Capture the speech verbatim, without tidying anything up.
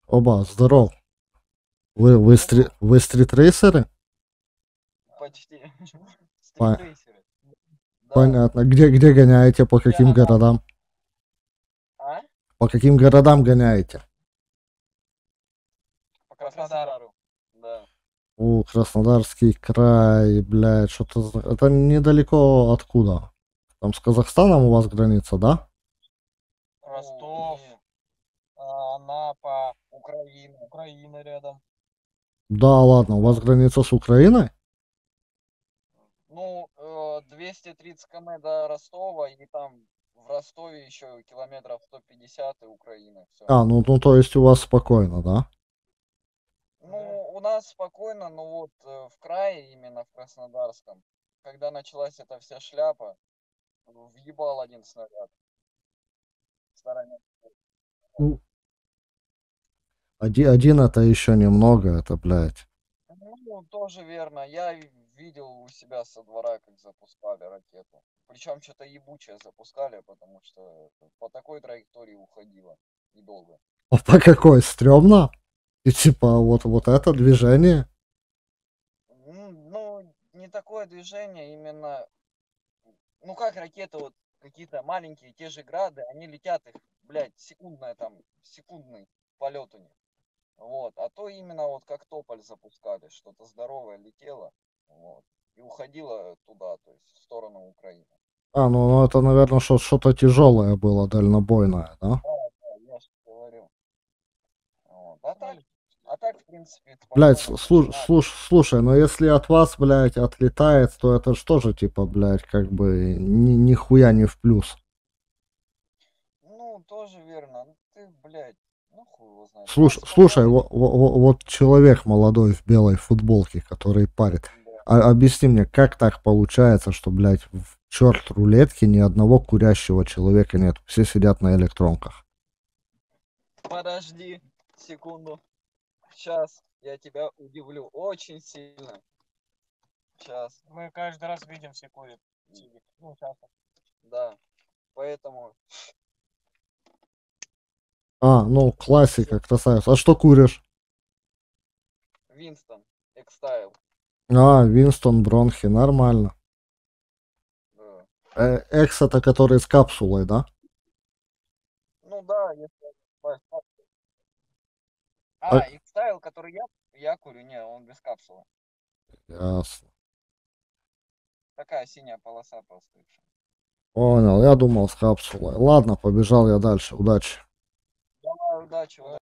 Оба, здоров. Вы, вы, стри, Здоров. вы стритрейсеры? Почти. По- Стритрейсеры. Да. понятно. Где, где гоняете, по каким Я на... городам? А? По каким городам гоняете? По Краснодару. Да. У, Краснодарский край, блядь, что-то... за- Это недалеко откуда? Там с Казахстаном у вас граница, да? Ростов, нет. А, Анапа, Украина. Украина рядом. Да, ладно, у вас Да. граница с Украиной? Ну, э, двести тридцать км до Ростова, и там в Ростове еще километров сто пятьдесят и Украина. Все. А, ну, ну то есть у вас спокойно, да? Ну, у нас спокойно, но вот э, в крае, именно в Краснодарском, когда началась эта вся шляпа, въебал один снаряд в стороне. Ну, один, один это еще немного, это, блядь. Ну, тоже верно. Я и видел у себя со двора, как запускали ракету. Причем что-то ебучее запускали, потому что по такой траектории уходило недолго. А по какой? Стрёмно? И типа вот, вот это движение? М, Ну, не такое движение, именно, ну как ракеты, вот какие-то маленькие, те же грады, они летят их, блядь, секундная там, секундный полет у них. Вот. А то именно вот как тополь запускали, что-то здоровое летело, вот, и уходило туда, то есть в сторону Украины. А, ну, ну это, наверное, что-то тяжелое было, дальнобойное, да? Да, да, я же говорю. Вот. А так, а так, в принципе, Блять, спокойно, слушай, тишина. слушай, но если от вас, блядь, отлетает, то это ж тоже, типа, блядь, как бы ни, нихуя не в плюс. Ну, тоже верно. Ну, ты, блядь, ну хуй его знает. У нас Слушай, слушай, спокойно. во- во- во- вот человек молодой в белой футболке, который парит. Да. А, объясни мне, как так получается, что, блядь, в черт рулетки ни одного курящего человека нет? Все сидят на электронках. Подожди секунду. Сейчас я тебя удивлю очень сильно. Сейчас. Мы каждый раз видим все курят. Сидит. Ну, часто. Да. Поэтому А, ну, все. классика, красавец. А что куришь? Винстон, Экстайл. А, Винстон Бронхи, нормально. Да. Э, Экс это который с капсулой, да? Ну да, если... А, А, Экстайл, который я, я курю, не, он без капсулы. ясно. Такая синяя полоса просто. И всё. Понял, я думал с капсулой. Ладно, побежал я дальше. Удачи. Давай, удачи, удачи.